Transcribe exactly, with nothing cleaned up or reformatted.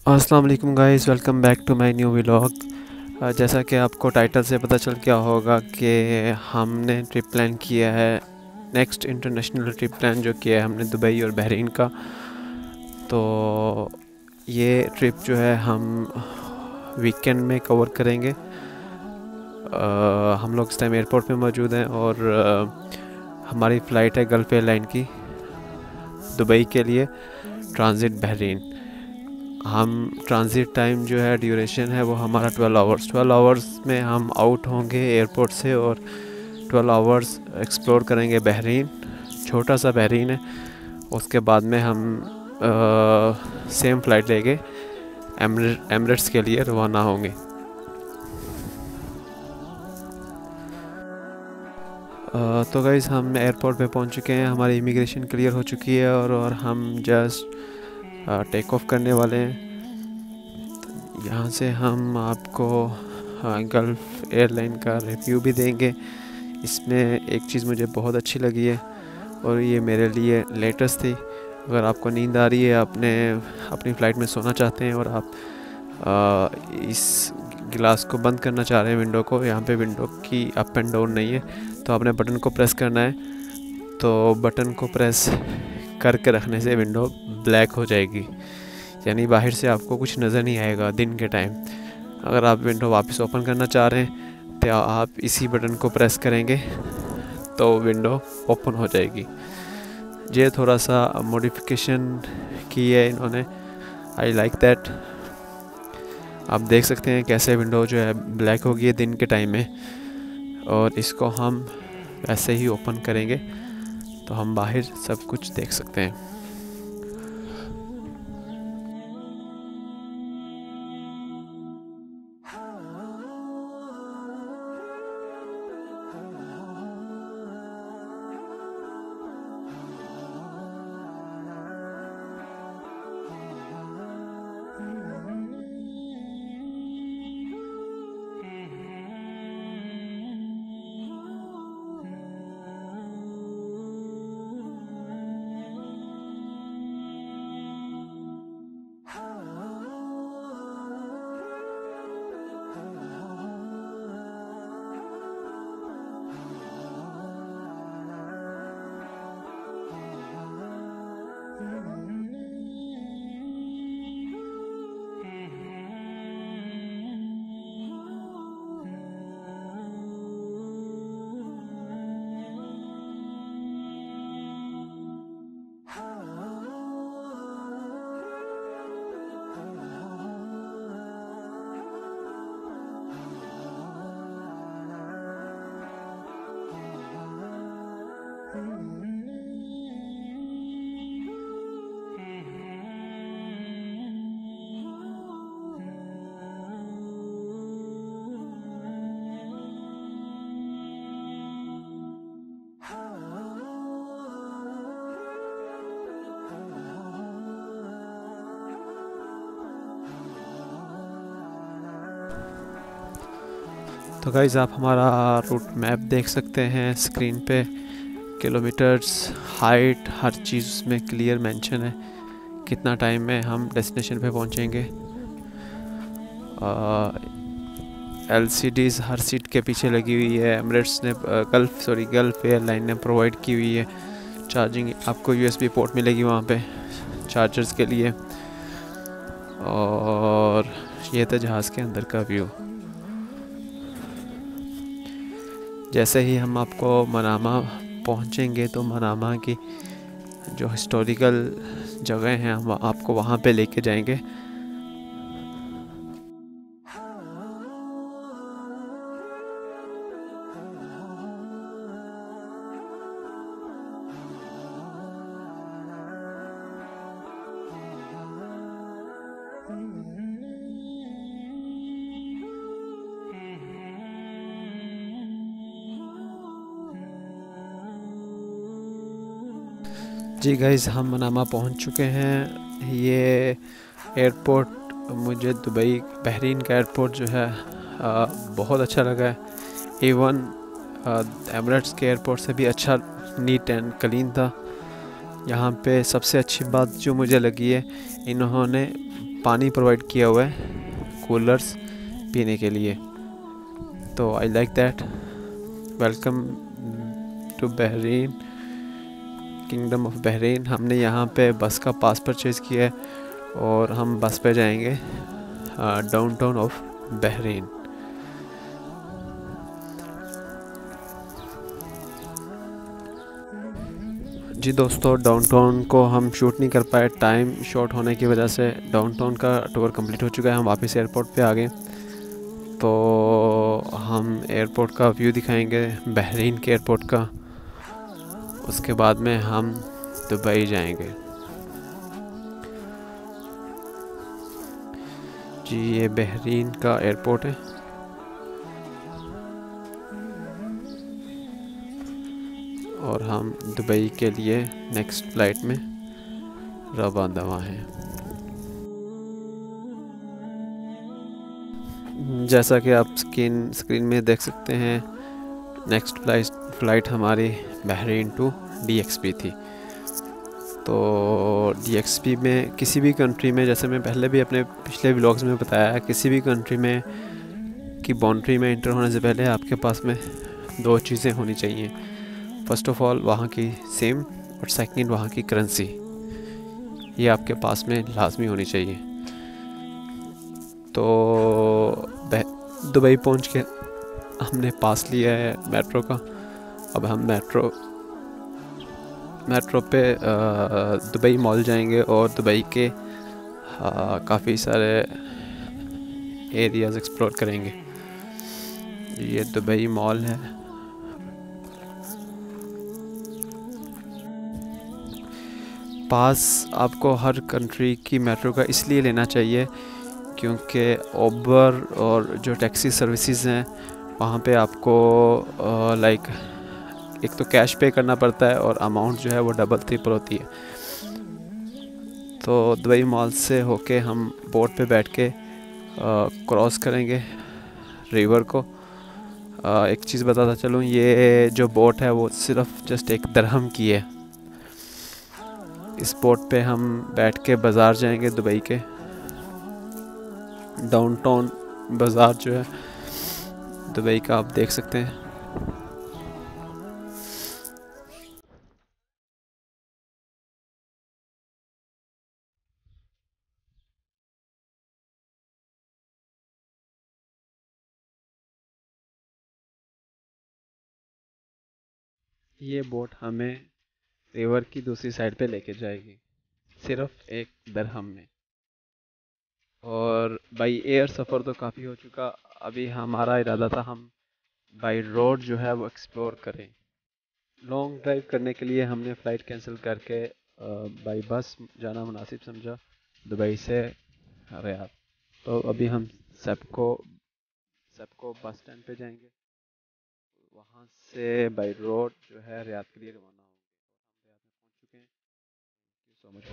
अस्सलाम वालेकुम guys, welcome back to my new vlog. जैसा कि आपको टाइटल से पता चल गया होगा कि हमने ट्रिप प्लान किया है, नेक्स्ट इंटरनेशनल ट्रिप प्लान जो किया है हमने दुबई और बहरीन का। तो ये ट्रिप जो है हम वीकेंड में कवर करेंगे। आ, हम लोग इस टाइम एयरपोर्ट पे मौजूद हैं और आ, हमारी फ़्लाइट है गल्फ़ एयरलाइन की दुबई के लिए, ट्रांज़िट बहरीन। हम ट्रांज़िट टाइम जो है, ड्यूरेशन है वो हमारा ट्वेल्व आवर्स ट्वेल्व आवर्स में हम आउट होंगे एयरपोर्ट से और ट्वेल्व आवर्स एक्सप्लोर करेंगे बहरीन। छोटा सा बहरीन है। उसके बाद में हम आ, सेम फ़्लाइट लेके एमिरेट्स के लिए रवाना होंगे। आ, तो गाइस हम एयरपोर्ट पे पहुंच चुके हैं, हमारी इमिग्रेशन क्लियर हो चुकी है और, और हम जस्ट टेक ऑफ करने वाले हैं। यहाँ से हम आपको गल्फ़ एयरलाइन का रिव्यू भी देंगे। इसमें एक चीज़ मुझे बहुत अच्छी लगी है और ये मेरे लिए लेटेस्ट थी। अगर आपको नींद आ रही है, आपने अपनी फ़्लाइट में सोना चाहते हैं और आप आ, इस गिलास को बंद करना चाह रहे हैं, विंडो को, यहाँ पे विंडो की अप एंड डाउन नहीं है, तो आपने बटन को प्रेस करना है। तो बटन को प्रेस करके रखने से विंडो ब्लैक हो जाएगी, यानी बाहर से आपको कुछ नज़र नहीं आएगा दिन के टाइम। अगर आप विंडो वापस ओपन करना चाह रहे हैं तो आप इसी बटन को प्रेस करेंगे तो विंडो ओपन हो जाएगी। ये थोड़ा सा मॉडिफिकेशन की है इन्होंने, आई लाइक दैट। आप देख सकते हैं कैसे विंडो जो है ब्लैक हो गई है दिन के टाइम में, और इसको हम वैसे ही ओपन करेंगे तो हम बाहर सब कुछ देख सकते हैं। तो गाइज़ आप हमारा रूट मैप देख सकते हैं स्क्रीन पे। किलोमीटर्स, हाइट, हर चीज़ उसमें क्लियर मेंशन है। कितना टाइम में हम डेस्टिनेशन पे पहुंचेंगे। एलसीडीज़ हर सीट के पीछे लगी हुई है। एमिरेट्स ने गल्फ सॉरी गल्फ एयरलाइन ने प्रोवाइड की हुई है। चार्जिंग आपको यूएसबी पोर्ट मिलेगी वहाँ पे चार्जर्स के लिए। और ये था जहाज़ के अंदर का व्यू। जैसे ही हम आपको मनामा पहुंचेंगे तो मनामा की जो हिस्टोरिकल जगह हैं हम आपको वहाँ पे लेके जाएंगे। जी गाइज़ हम मनामा पहुंच चुके हैं। ये एयरपोर्ट मुझे दुबई बहरीन का एयरपोर्ट जो है आ, बहुत अच्छा लगा है। इवन एमिरेट्स के एयरपोर्ट से भी अच्छा नीट एंड क्लीन था। यहाँ पे सबसे अच्छी बात जो मुझे लगी है, इन्होंने पानी प्रोवाइड किया हुआ है, कूलर्स पीने के लिए। तो I like that. Welcome to Bahrain, kingdom of Bahrain. हमने यहाँ पे बस का पास परचेज़ किया है और हम बस पे जाएंगे डाउनटाउन ऑफ बहरीन। जी दोस्तों, डाउनटाउन को हम शूट नहीं कर पाए, टाइम शॉर्ट होने की वजह से। डाउनटाउन का टूर कंप्लीट हो चुका है, हम वापस एयरपोर्ट पे आ गए। तो हम एयरपोर्ट का व्यू दिखाएंगे, बहरीन के एयरपोर्ट का। उसके बाद में हम दुबई जाएंगे। जी ये बहरीन का एयरपोर्ट है। और हम दुबई के लिए नेक्स्ट फ्लाइट में रवाना हैं। जैसा कि आप स्क्रीन स्क्रीन में देख सकते हैं, नेक्स्ट फ्लाइट फ़्लाइट हमारी Bahrain to D X P थी। तो डी एक्स पी में किसी भी कंट्री में, जैसे मैं पहले भी अपने पिछले व्लॉग्स में बताया है, किसी भी कंट्री में की बाउंड्री में इंटर होने से पहले आपके पास में दो चीज़ें होनी चाहिए। फर्स्ट ऑफ ऑल वहाँ की सिम, और सेकंड वहाँ की करेंसी। ये आपके पास में लाजमी होनी चाहिए। तो दुबई पहुँच के हमने पास लिया है मेट्रो का। अब हम मेट्रो मेट्रो पे दुबई मॉल जाएंगे और दुबई के काफ़ी सारे एरियाज़ एक्सप्लोर करेंगे। ये दुबई मॉल है। पास आपको हर कंट्री की मेट्रो का इसलिए लेना चाहिए क्योंकि ओबर और जो टैक्सी सर्विसेज हैं वहाँ पे आपको लाइक एक तो कैश पे करना पड़ता है और अमाउंट जो है वो डबल ट्रिपल होती है। तो दुबई मॉल से होके हम बोट पे बैठ के क्रॉस करेंगे रिवर को। आ, एक चीज़ बताता चलूँ, ये जो बोट है वो सिर्फ जस्ट एक दरहम की है। इस बोट पे हम बैठ के बाज़ार जाएंगे दुबई के। डाउनटाउन बाज़ार जो है दुबई का आप देख सकते हैं। ये बोट हमें रिवर की दूसरी साइड पे लेके जाएगी सिर्फ एक दरहम में। और बाई एयर सफ़र तो काफ़ी हो चुका, अभी हमारा इरादा था हम बाई रोड जो है वो एक्सप्लोर करें। लॉन्ग ड्राइव करने के लिए हमने फ़्लाइट कैंसिल करके बाई बस जाना मुनासिब समझा दुबई से रियाद। तो अभी हम सबको सबको बस स्टैंड पे जाएंगे, वहाँ से बाई रोड जो है रियाद के लिए रवाना होंगे। हम रियाद में पहुँच चुके हैं। Thank you so much.